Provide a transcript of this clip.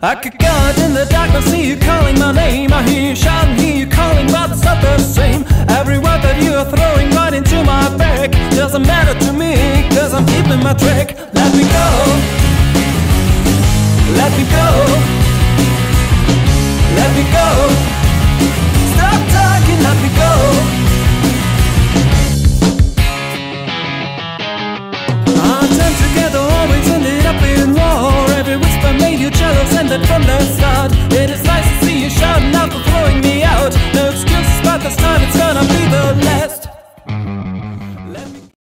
I could go out in the dark, I see you calling my name. I hear you shouting, hear you calling, but it's not the same. Every word that you are throwing right into my back doesn't matter to me, cause I'm keeping my track. Let me go, let me go, let me go. Stop talking, let me go. Our time together always ended up in war. Every whisper made you jealous, and that from the start